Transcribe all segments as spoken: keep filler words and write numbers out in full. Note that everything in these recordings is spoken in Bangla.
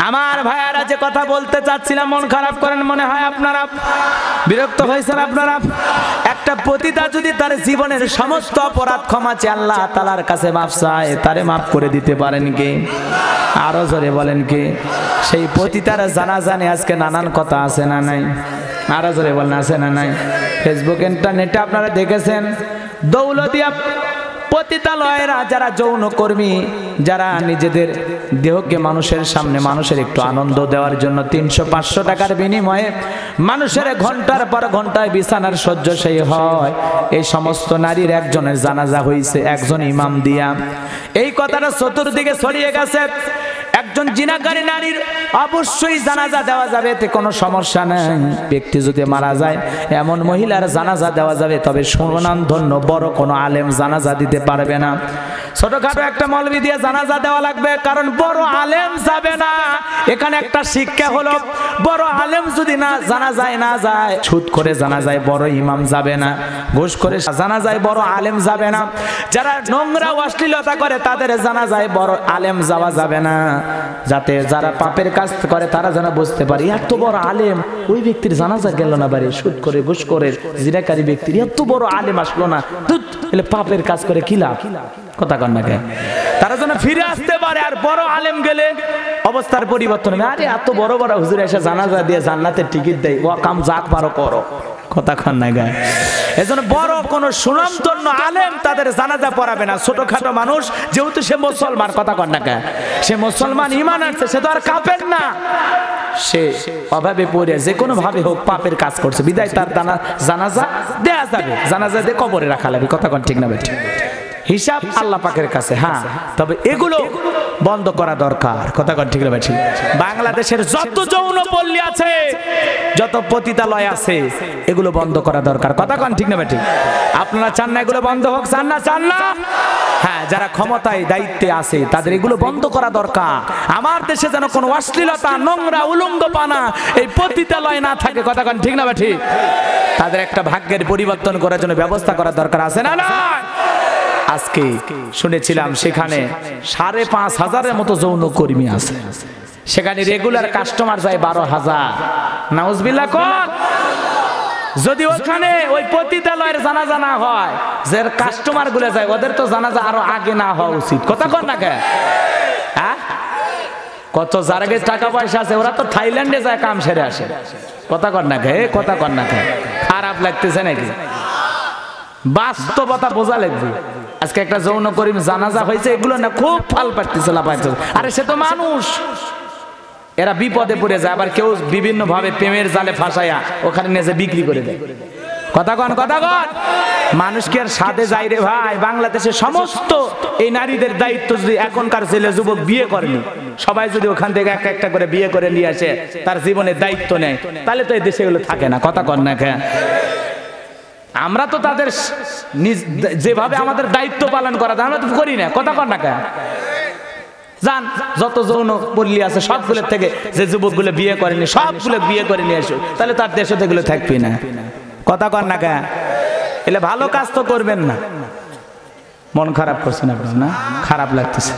আমার ভাইয়ারা যে কথা বলতে চাচ্ছিলাম, মন খারাপ করেন মনে হয় আপনারা, বিরক্ত হয়েছেন আপনারা। একটা পতিতা যদি তার জীবনের সমস্ত অপরাধ ক্ষমা চেয়ে আল্লাহ তাআলার কাছে মাফ চায়, তারে মাফ করে দিতে পারেন কে? আরো জোরে বলেন কে? সেই পতিতার জানাজা নিয়ে আজকে নানান কথা আছে না নাই? আরো জোরে বলেন আছে না নাই? ফেসবুক ইন্টারনেটে আপনারা দেখেছেন দৌলতিয়া পতিতালয়েরা যারা যৌনকর্মী, যারা নিজেদের দেহকে মানুষের সামনে মানুষের একটু আনন্দ দেওয়ার জন্য তিনশো পাঁচশো টাকার বিনিময়ে মানুষের ঘন্টার পর ঘন্টায় বিছানার শয্যাশায়ী হয়, এই সমস্ত নারীর একজনের জানাজা হয়েছে একজন ইমাম দিয়া। এই কথাটা চতুর্দিকে ছড়িয়ে গেছে। একজন জিনাকারী নারীর অবশ্যই জানাজা দেওয়া যাবে, এতে কোনো সমস্যা নেই। ব্যক্তি যদি মারা যায় এমন মহিলার জানাজা দেওয়া যাবে, তবে সুনামধন্য বড় কোনো আলেম জানাজা দিতে পারবে না। ছোটখাটো একটা মৌলবি দিয়ে জানাজা দেওয়া লাগবে, কারণ বড় আলেম যাবে না। এখানে একটা শিক্ষা হলো, বড় আলেম যদি না জানাজায় না যায়, সুদ করে জানাজায় বড় ইমাম যাবে না, ঘুষ করে জানাজায় বড় আলেম যাবে না, যারা নোংরা অশ্লীলতা করে তাদের জানাজায় বড় আলেম যাওয়া যাবে না। যাতে যারা পাপের কাজ করে তারা যেন বুঝতে পারে এত বড় আলেম, ওই ব্যক্তির জানাজা গেল না, বাড়ি সুদ করে ঘুষ করে জিনাকারী ব্যক্তির এত বড় আলেম আসলো না, তাহলে পাপের কাজ করে কি লাভ? কথা কন না কেন? তারা যেন ফিরে আসতে পারে। আর বড় আলেম গেলে অবস্থার পরিবর্তন হবে। আরে এত বড় বড় হুজুর এসে জানাজা দিয়ে জান্নাতের টিকিট দেয়, ও কাম যাক পারো করো। কথা কন না গায়? এজন্য বড় কোন সুনামধন্য আলেম তাদের জানাজা পড়াবে না। ছোটখাটো মানুষ, যেহেতু সে মুসলমান, কথা কন না গায়, সে মুসলমান ঈমান আনছে, সে তো আর কাফের না। সে অভাবে পড়ে যে কোনো ভাবে হোক পাপের কাজ করছে, বিদায় তার জানাজা দেয়া যাবে, জানাজা দিয়ে কবরে রাখা লাগবে। কথা কন ঠিক না বেঠিক? হিসাব আল্লাহ পাকের কাছে। হ্যাঁ, তবে এগুলো বন্ধ করা দরকার। কথা কন ঠিক না বেঠিক? বাংলাদেশের যত যৌনপল্লী আছে, যত পতিতালয় আছে, এগুলো বন্ধ করা দরকার। কথা কন ঠিক না বেঠিক? আপনারা চান না এগুলো বন্ধ হোক? চান না? চান না? হ্যাঁ, যারা ক্ষমতায় দায়িত্বে আছে তাদের এগুলো বন্ধ করা দরকার। আমার দেশে যেন কোনো অশ্লীলতা, নোংরা, উলঙ্গপানা, এই পতিতালয় না থাকে। কথা কন ঠিক না বেঠিক? তাদের একটা ভাগ্যের পরিবর্তন করার জন্য ব্যবস্থা করা দরকার আছে না? না, আজকে শুনেছিলাম সেখানে সাড়ে পাঁচ হাজারের মতো যৌন কর্মী আছে, সেখানে রেগুলার কাস্টমার যায় বারো হাজার। নাউজুবিল্লাহ কোন? যদি ওখানে ওই পতিতালয়ের জানাজা না হয়, যে কাস্টমার গুলো যায় ওদের তো জানাজা আরো আগে না হওয়া উচিত। কথা কন না কে? হ্যাঁ, কত যার আগে টাকা পয়সা আছে ওরা তো থাইল্যান্ডে যায় কাম সেরে আসে। কথা কন না কে? কথা কন না কে? খারাপ লাগতেছে নাকি? বাস্তবতা বোঝা লাগবে। আজকে একটা যৌন কর্মী জানাজা হয়েছে, এগুলো না খুব ফাল পাইতেছে, লাপাইতেছে। আরে সে তো মানুষ, এরা বিপদে পড়ে যায়, আবার কেউ বিভিন্ন ভাবে প্রেমের জালে ফাঁসাইয়া ওখানে নিয়ে বিক্রি করে দেয়। কথা কন? কথা কন? মানুষ কি আর সাথে যাই রে ভাই? বাংলাদেশের সমস্ত এই নারীদের দায়িত্ব যদি এখনকার ছেলে যুবক বিয়ে করেনি, সবাই যদি ওখান থেকে একটা একটা করে বিয়ে করে নিয়ে আসে, তার জীবনের দায়িত্ব নেয়, তাহলে তো এই দেশে এগুলো থাকে না। কথা কন না কেন? আমরা তো তাদের যেভাবে আমাদের দায়িত্ব পালন করা যায় আমরা তো করি না। কথা কন না কেন? জান, যত যৌন পল্লী আছে সবগুলোর থেকে যে যুবকগুলো বিয়ে করেনি সবগুলো বিয়ে করে নিয়ে আসো, তাহলে তার দেশে তো এগুলো থাকবে না। কথা কন না কেন? এলে ভালো কাজ তো করবেন না। মন খারাপ করছেন আপনার? না, খারাপ লাগতেছে।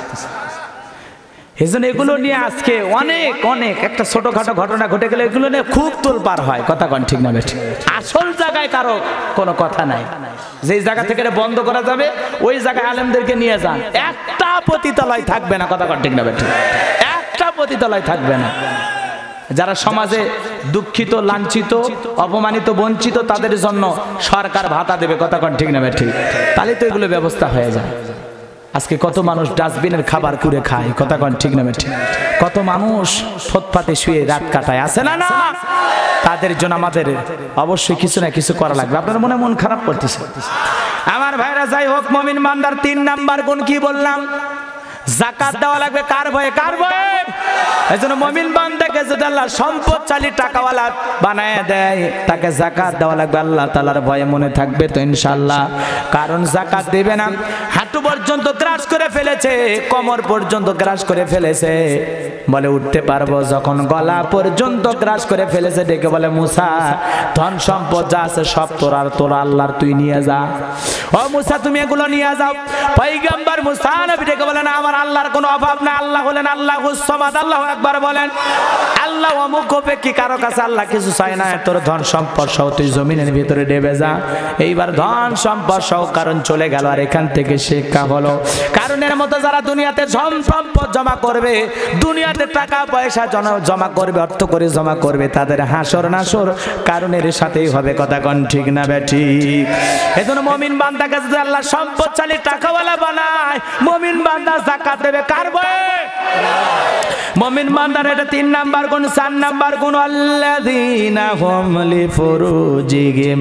এজন্য এগুলো নিয়ে আজকে অনেক অনেক একটা ছোটখাটো ঘটনা ঘটে গেলে এগুলো নিয়ে খুব তোলপাড় হয়। কথা কন ঠিক না বেঠিক? আসল জায়গায় কারো কোনো কথা নাই। যেই জায়গা থেকে বন্ধ করা যাবে ওই জায়গায় আলেমদেরকে নিয়ে যান, একটা পতিতালয় থাকবে না। কথা কন ঠিক না বেঠিক? একটা পতিতালয় থাকবে না। যারা সমাজে দুঃখিত, লাঞ্ছিত, অপমানিত, বঞ্চিত, তাদের জন্য সরকার ভাতা দেবে। কথা কন ঠিক না বেঠিক? তাহলে তো এগুলো ব্যবস্থা হয়ে যায়। আজকে কত মানুষ ডাস্টবিনের খাবার কুড়ে খায়। কথা কন ঠিক না বেঠিক? কত মানুষ ফুটপাতে শুয়ে রাত কাটায়, আছে না? না, তাদের জন্য আমাদের অবশ্যই কিছু না কিছু করা লাগবে। আপনার মনে মন খারাপ করতেছে আমার ভাইরা? যাই হোক, মুমিন বান্দার তিন নাম্বার গুণ কি বললাম? যাকাত দেওয়া লাগবে। কার ভয়ে? কার ভয়ে? এজন্য মুমিন বান্দাকে যদি আল্লাহ সম্পদশালী টাকাওয়ালা বানায় দেয়, তাকে যাকাত দেওয়া লাগবে। আল্লাহ তাআলার ভয়ে মনে থাকবে তো ইনশাআল্লাহ। কারণ যাকাত দেবে না, হাঁটু পর্যন্ত গ্রাস করে ফেলেছে, কোমর পর্যন্ত গ্রাস করে ফেলেছে, বলে উঠতে পারবো। যখন গলা পর্যন্ত গ্রাস করে ফেলেছে, ডেকে বলে মুসা ধন সম্পদ যা আছে সব তোর, আর তোর আল্লাহর, তুই নিয়ে যা। ও মুসা তুমি এগুলো নিয়ে যাও। পয়গম্বর মুসা নবী ডেকে বলেন আমার আল্লাহর কোনো অভাব না। আল্লাহ হলেন আল্লাহুস সামাদ। আল্লাহু আকবার বলেন। আল্লাহ অমুক কি কারো কাছে আল্লাহ কিছু চায় না। তোর ধন সম্পদ সহ তুই জমিনের ভিতরে ডেবে যা। এইবার ধন সম্পদ সহ কারণ চলে গেল। আর এখান থেকে শিক্ষা হলো, কারণের মতো যারা দুনিয়াতে ধন সম্পদ জমা করবে, দুনিয়াতে টাকা পয়সা জমা করবে, অর্থ করে জমা করবে, তাদের হাসর নাসর কারণের সাথেই হবে। কথা কোন ঠিক না বেঠিক? এজন্য মুমিন বান্দাকে যদি আল্লাহ সম্পদশালী টাকাওয়ালা বানায়, মুমিন বান্দা যাকাত দেবে কার ভয়ে? মুমিন বান্দার এটা তিন নাম্বার গুণ। চার নাম্বার গুণ আল্লাযীনা হুম লিফুরুজিহিম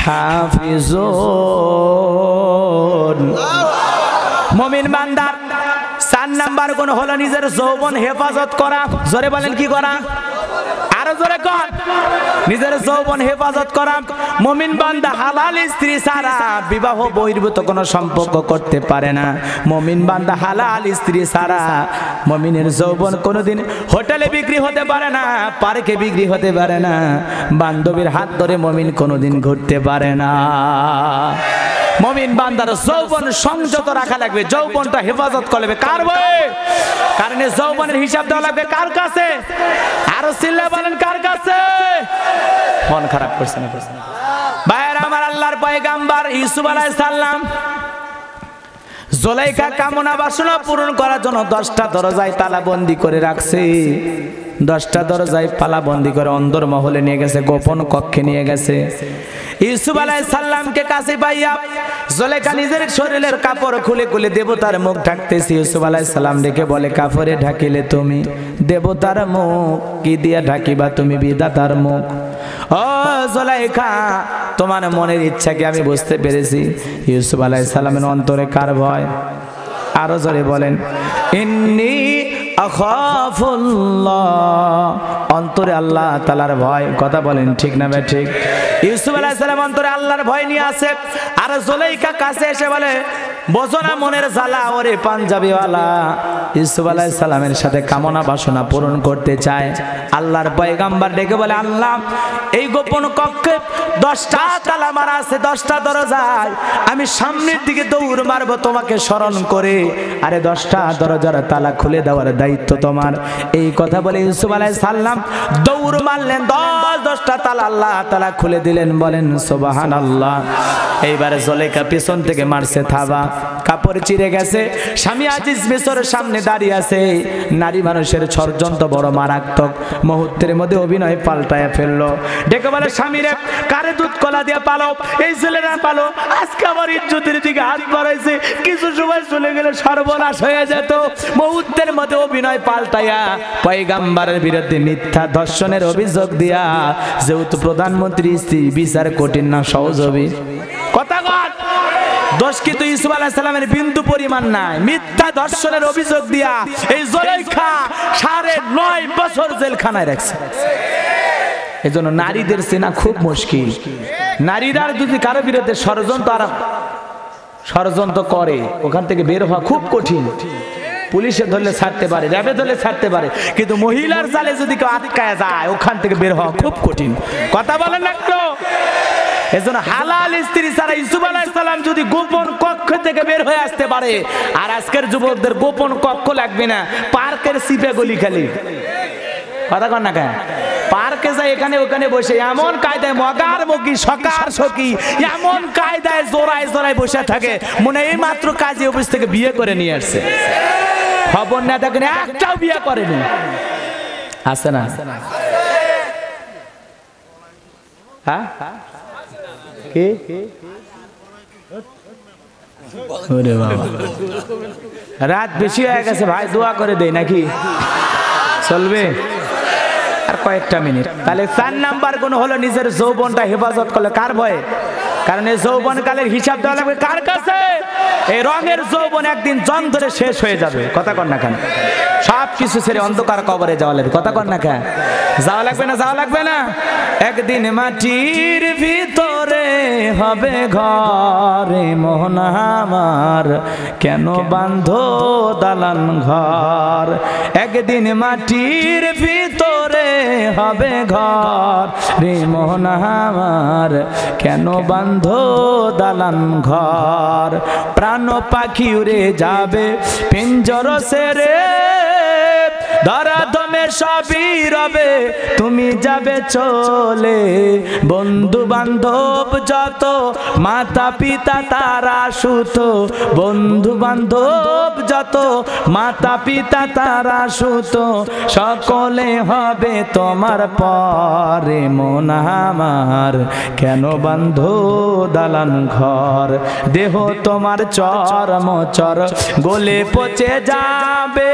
হাফিজুন। মুমিন বান্দার চার নাম্বার গুণ হলো নিজের যৌবন হেফাজত করা। জোরে বলেন কি করা? আরো জোরে কর। নিজের যৌবন হেফাজত করা। মুমিন বান্দা হালাল স্ত্রী ছাড়া বিবাহ বহির্ভূত কোনো সম্পর্ক করতে পারে না। মুমিন বান্দা হালাল স্ত্রী ছাড়া মুমিনের যৌবন কোনোদিন হোটেলে বিক্রি হতে পারে না, পার্কে বিক্রি হতে পারে না, বান্ধবীর হাত ধরে মুমিন কোনোদিন ঘুরতে পারে না। মুমিন বান্দার যৌবন সংযত রাখা লাগবে, যৌবনটা হেফাজত করবে কার ভয়ে? কারণ যৌবনের হিসাব দেওয়া লাগবে কার কাছে? আরো চিল্লা বলেন কার কাছে? মন খারাপ করছে না? ভাইয়েরা আমার, আল্লাহর পয়গম্বর ইউসুফ আলাইহিস সালাম জুলাইখা কামনা বাসনা পূরণ করার জন্য দশটা দরজায় তালাবন্দি করে রাখছে। দশটা দরজায় পালাবন্দি করে অন্দর মহলে নিয়ে গেছে, গোপন কক্ষে নিয়ে গেছে। ইউসুফ আলাইহিস সালামকে কাছে পাইয়া জুলাইখা নিজের শরীরের কাপড় খুলে খুলে দেবতার মুখ ঢাকতেছে। ইউসুফ আলাইহিস সালাম ডেকে বলে কাপড়ে ঢাকিলে তুমি দেবতার মুখ, কি দিয়া ঢাকিবা তুমি বিধাতার মুখ? ও জুলাইখা, তোমার মনের ইচ্ছাকে আমি বুঝতে পেরেছি। ইউসুফ আলাইহিস সালামের অন্তরে কার ভয়? আরো জোরে বলেন। ইন্নী আখাফুল্লাহ, অন্তরে আল্লাহ তাআলার ভয়। কথা বলেন ঠিক না ভাই? ঠিক। ইউসুফ আলাইহিস সালাম অন্তরে আল্লাহর ভয় নিয়ে আছে। আর জুলাইখা কাছে এসে বলে বোঝনা মনের জ্বালা, ওরে পাঞ্জাবিওয়ালা ইউসুফ আলাইহিস সালামের সাথে কামনা বাসনা পূরণ করতে চায়। আল্লাহর পয়গম্বর ডেকে বলে আল্লাহ, এই গোপন কক্ষে দশটা তালা মারা আছে, দশটা দরজায় আমি সামনের দিকে দৌড় মারবো তোমাকে স্মরণ করে, আরে দশটা দরজার তালা খুলে দেওয়ার দায়িত্ব তোমার। এই কথা বলে ইউসুফ আলাইহিস সালাম দৌড় মারলেন, দশ দশটা তালা আল্লাহ তাআলা খুলে দিলেন। বলেন সুবহানাল্লাহ। এইবারে জুলাইখা পিছন থেকে মারছে থাবা, কাপড় চিরে গেছে। স্বামী আজিজ মিশরের সামনে দাঁড়িয়ে আছে। নারী মানুষের ষড়যন্ত্র বড় মারাত্মক। মুহূর্তের মধ্যে অভিনয় পাল্টায় ফেললো। ডেকে বলে স্বামীরে কারে দুধ কলা দিয়ে পালো, এই ছেলেরা পালো, আজকে আমার ইজ্জতের দিকে হাত বাড়াইছে, কিছু সময় চলে গেলে সর্বনাশ হয়ে যেত। মুহূর্তের মধ্যে অভিনয় পাল্টায়া পয়গম্বরের বিরুদ্ধে মিথ্যা ধর্ষণের অভিযোগ দিয়া, যেহেতু প্রধানমন্ত্রী স্ত্রী বিচার কঠিন না সহজ হবে। কথা কর। দোষ কিন্তু ইউসুফ আলাইহিস সালামের বিন্দু পরিমাণ নাই। মিথ্যা ধর্ষণের অভিযোগ দিয়া এই জুলাইখা সাড়ে নয় বছর জেলখানায় রাখছে। এজন্য নারীদের চেনা খুব মুশকিল। নারীরা যদি কারো বিরুদ্ধে ষড়যন্ত্র আর ষড়যন্ত্র করে, ওখান থেকে বের হওয়া খুব কঠিন। পুলিশে ধরলে ছাড়তে পারে, র্যাবে ধরলে ছাড়তে পারে, কিন্তু মহিলার জালে যদি কেউ আটকায় যায়, ওখান থেকে বের হওয়া খুব কঠিন। কথা বলেন না তো? এজন্য হালাল স্ত্রী ছাড়া ইউসুফ আলাইহিস সালাম যদি গোপন কক্ষ থেকে বের হয়ে আসতে পারে, আর আজকের যুবকদের গোপন কক্ষ লাগবে না, পার্কের সিপে গলি খালি। কথা কন না কেন? পার্কে যায় এখানে ওখানে বসে এমন কায়দায় মগার মগি সকার সকি এমন কায়দায় জোড়ায় জোড়ায় বসে থাকে, মনে এই মাত্র কাজী অফিস থেকে বিয়ে করে নিয়ে আসছে। খবর না দেখেন একটাও বিয়ে করেনি। আছে না? হ্যাঁ কি? ওরে বাবা, রাত বেশি হয়ে গেছে ভাই, দোয়া করে দেই নাকি? চলবে আর কয়েকটা মিনিট। তাহলে চার নাম্বার গুণ হলো নিজের যৌবনটা হেফাজত করলে কার ভয়ে? কারণ এই যৌবন কালের হিসাব দেওয়া লাগবে কার কাছে? এই রঙের যৌবন একদিন জং ধরে শেষ হয়ে যাবে। কথা কন না কেন? সব কিছু ছেড়ে অন্ধকার কবরে যাওয়া লাগবে। কথা কর না কে? যাওয়া লাগবে না? যাওয়া লাগবে না? একদিন মাটির ভিতরে হবে ঘরে মন আমার, কেন বাঁধো দালান ঘর। একদিন মাটির ভিতরে হবে ঘর রে মন আমার, কেন বাঁধো দালান ঘর। প্রাণ পাখি উড়ে যাবে পিঞ্জর সেরে, ধরা দমে সবই রবে তুমি যাবে চলে। বন্ধু বান্ধব যত মাতা পিতা তারা সুত, বন্ধু বান্ধব যত মাতা পিতা তারা সুত, সকলে হবে তোমার পরে মন আমার, কেন বাঁধো দালান ঘর। দেহ তোমার চরম চর গলে পচে যাবে,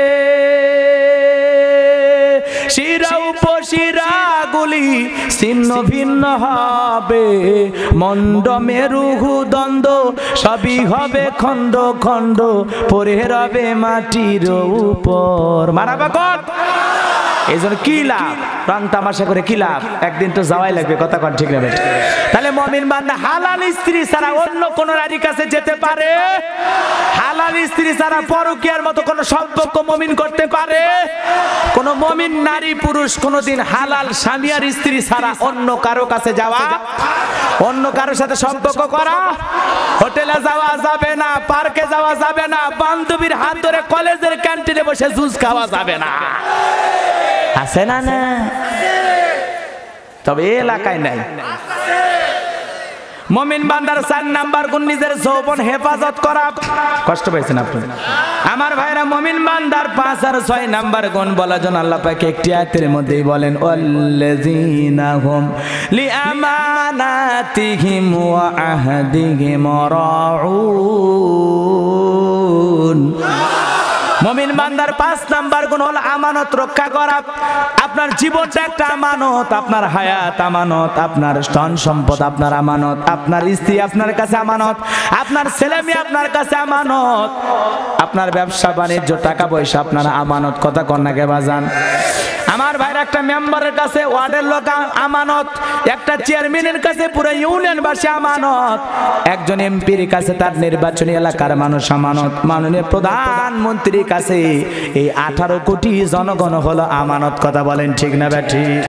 শিরা উপশিরা গুলি ছিন্ন ভিন্ন হবে, মন্ড মেরুহু দ্বন্দ্ব সবই হবে খণ্ড খণ্ড, পড়ে রবে মাটির উপর। মারাবা কর। এই জন্য কি লাভ রং তামাশা করে, কি লাভ? একদিন তো যাওয়াই লাগবে। কথা কন ঠিক না? তাহলে মুমিন বান্দা হালাল স্ত্রী ছাড়া অন্য কোন নারীর কাছে যেতে পারে? হালাল স্ত্রী ছাড়া পরকীয়ার মতো কোন সম্পর্ক মুমিন করতে পারে? কোন মুমিন নারী পুরুষ কোনদিন হালাল স্বামী আর স্ত্রী ছাড়া অন্য কারো কাছে যাওয়া, অন্য কারোর সাথে সম্পর্ক করা? হোটেলে যাওয়া যাবে না, পার্কে যাওয়া যাবে না, বান্ধবীর হাত ধরে কলেজের ক্যান্টিনে বসে জুস খাওয়া যাবে না। আছে না? না, তবে এলাকায় নাই। মুমিন বান্দার চার নাম্বার গুণ নিজের যৌবন হেফাজত করা। কষ্ট পাইছেন আপনি আমার ভাইরা? মুমিন বান্দার পাঁচ আর ছয় নাম্বার গুণ বলার জন্য আল্লাহ পাক একটি আয়াতের মধ্যেই বলেন, ওয়াল্লাযীনা হুম লিআমানাতিহিম ওয়া আহদিহিম রাউন। মুমিন বান্দার পাঁচ নাম্বার গুণ হলো আমানত রক্ষা করা। আপনার জীবনটা একটা আমানত, আপনার হায়াত আমানত, আপনার ধন সম্পদ আপনার আমানত, আপনার স্ত্রী আপনার কাছে আমানত, আপনার ছেলে মেয়ে আপনার কাছে আমানত, আপনার ব্যবসা বাণিজ্য টাকা পয়সা আপনার আমানত। কথা কন্যাকে বাজান আমার ভাইরা, একটা মেম্বারের কাছে ওয়ার্ডের লোক আমানত, একটা চেয়ারম্যানের কাছে পুরো ইউনিয়নবাসী আমানত, একজন এমপির কাছে তার নির্বাচনী এলাকার মানুষ আমানত, মাননীয় প্রধানমন্ত্রীর কাছে এই আঠারো কোটি জনগণ হলো আমানত। কথা বলেন ঠিক না ব্যাঠি?